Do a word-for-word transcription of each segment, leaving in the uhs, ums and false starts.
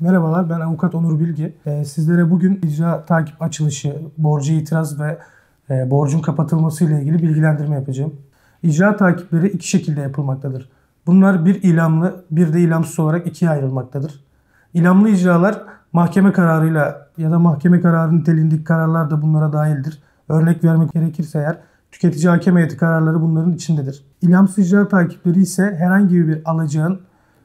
Merhabalar, ben Avukat Onur Bilgi. Ee, sizlere bugün icra takip açılışı, borcu itiraz ve e, borcun kapatılması ile ilgili bilgilendirme yapacağım. İcra takipleri iki şekilde yapılmaktadır. Bunlar bir ilamlı, bir de ilamsız olarak ikiye ayrılmaktadır. İlamlı icralar mahkeme kararıyla ya da mahkeme kararı niteliğindeki kararlar da bunlara dahildir. Örnek vermek gerekirse eğer tüketici hakem heyeti kararları bunların içindedir. İlamsız icra takipleri ise herhangi bir alacağın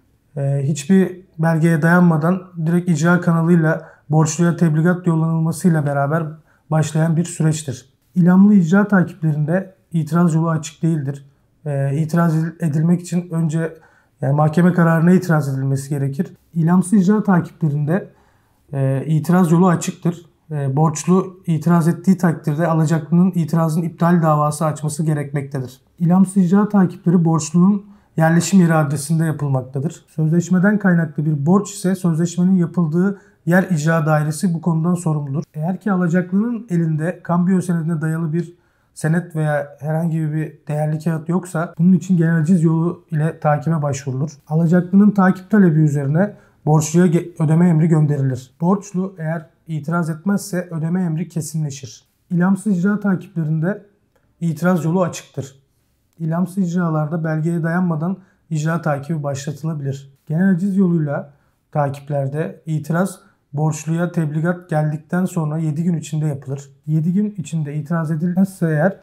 e, hiçbir belgeye dayanmadan direkt icra kanalıyla borçluya tebligat yollanılmasıyla beraber başlayan bir süreçtir. İlamlı icra takiplerinde itiraz yolu açık değildir. E, itiraz edilmek için önce yani mahkeme kararına itiraz edilmesi gerekir. İlamsız icra takiplerinde e, itiraz yolu açıktır. E, borçlu itiraz ettiği takdirde alacaklının itirazın iptal davası açması gerekmektedir. İlamsız icra takipleri borçlunun yerleşim yeri adresinde yapılmaktadır. Sözleşmeden kaynaklı bir borç ise sözleşmenin yapıldığı yer icra dairesi bu konudan sorumludur. Eğer ki alacaklının elinde kambiyo senedine dayalı bir senet veya herhangi bir değerli kağıt yoksa bunun için genel haciz yolu ile takibe başvurulur. Alacaklının takip talebi üzerine borçluya ödeme emri gönderilir. Borçlu eğer itiraz etmezse ödeme emri kesinleşir. İlamsız icra takiplerinde itiraz yolu açıktır. İlamsız icralarda belgeye dayanmadan icra takibi başlatılabilir. Genel haciz yoluyla takiplerde itiraz borçluya tebligat geldikten sonra yedi gün içinde yapılır. yedi gün içinde itiraz edilmezse eğer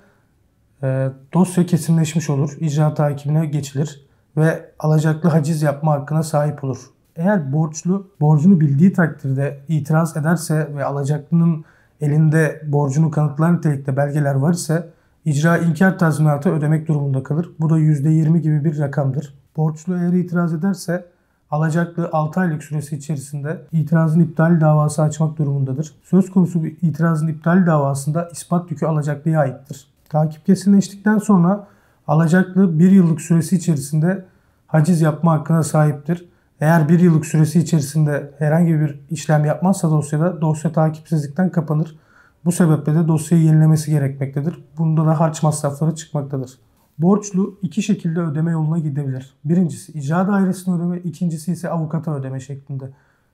e, dosya kesinleşmiş olur. İcra takibine geçilir ve alacaklı haciz yapma hakkına sahip olur. Eğer borçlu borcunu bildiği takdirde itiraz ederse ve alacaklının elinde borcunu kanıtlar nitelikte belgeler var ise icra inkar tazminatı ödemek durumunda kalır. Bu da yüzde yirmi gibi bir rakamdır. Borçlu eğer itiraz ederse alacaklı altı aylık süresi içerisinde itirazın iptal davası açmak durumundadır. Söz konusu bir itirazın iptal davasında ispat yükü alacaklıya aittir. Takip kesinleştikten sonra alacaklı bir yıllık süresi içerisinde haciz yapma hakkına sahiptir. Eğer bir yıllık süresi içerisinde herhangi bir işlem yapmazsa dosyada dosya takipsizlikten kapanır. Bu sebeple de dosyayı yenilemesi gerekmektedir. Bunda da harç masrafları çıkmaktadır. Borçlu iki şekilde ödeme yoluna gidebilir. Birincisi icra dairesine ödeme, ikincisi ise avukata ödeme şeklinde.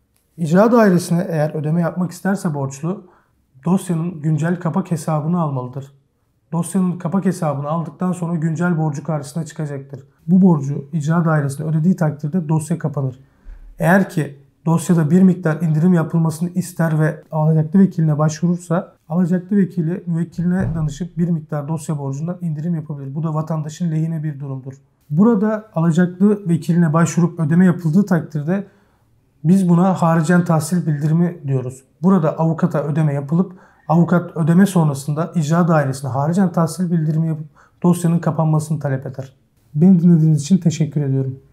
İcra dairesine eğer ödeme yapmak isterse borçlu dosyanın güncel kapak hesabını almalıdır. Dosyanın kapak hesabını aldıktan sonra güncel borcu karşısına çıkacaktır. Bu borcu icra dairesine ödediği takdirde dosya kapanır. Eğer ki dosyada bir miktar indirim yapılmasını ister ve alacaklı vekiline başvurursa alacaklı vekili müvekkiline danışıp bir miktar dosya borcundan indirim yapabilir. Bu da vatandaşın lehine bir durumdur. Burada alacaklı vekiline başvurup ödeme yapıldığı takdirde biz buna haricen tahsil bildirimi diyoruz. Burada avukata ödeme yapılıp avukat ödeme sonrasında icra dairesine haricen tahsil bildirimi yapıp dosyanın kapanmasını talep eder. Beni dinlediğiniz için teşekkür ediyorum.